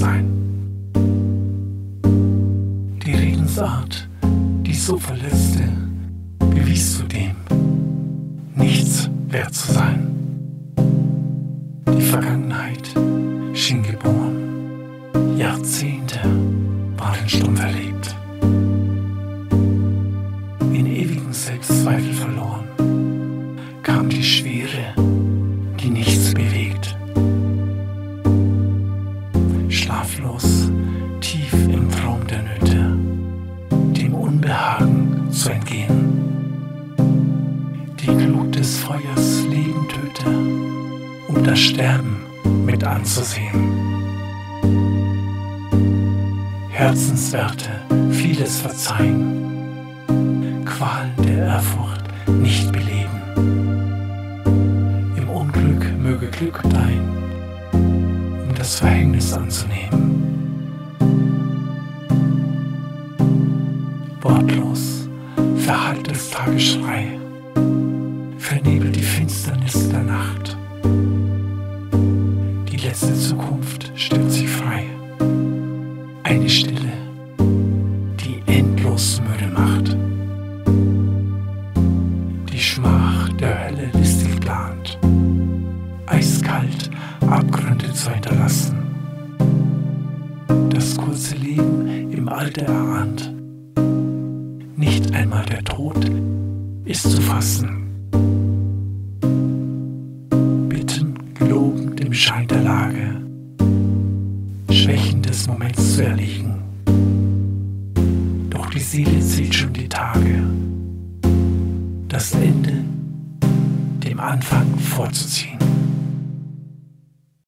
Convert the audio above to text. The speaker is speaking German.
sein. Die Redensart, die so verletzte, bewies zudem, nichts wert zu sein. Die Vergangenheit schien geboren, Jahrzehnte waren stumm verlebt, in ewigen Selbstzweifel verloren, kam die Schwere, die nichts bewegt. Schlaflos, tief im Traum der Nöte, dem Unbehagen zu entgehen. Die Glut des Feuers Leben töte, um das Sterben mit anzusehen. Herzenswerte vieles verzeihen, Qualen der Ehrfurcht nicht beleben. Im Unglück möge Glück dein, um das Verhängnis anzunehmen. Wortlos verhallt das Tagesschrei, vernebelt die Finsternis der Nacht. Die letzte Zukunft stellt sich frei, eine Stille, die endlos müde macht. Die Schmach der Hölle listig plant, eiskalt Abgründe zu hinterlassen. Das kurze Leben im Alter erahnt, nicht einmal der Tod ist zu fassen. Bitten, gelobend im Schein der Lage, Schwächen des Moments zu erliegen. Doch die Seele zählt schon die Tage, das Ende dem Anfang vorzuziehen.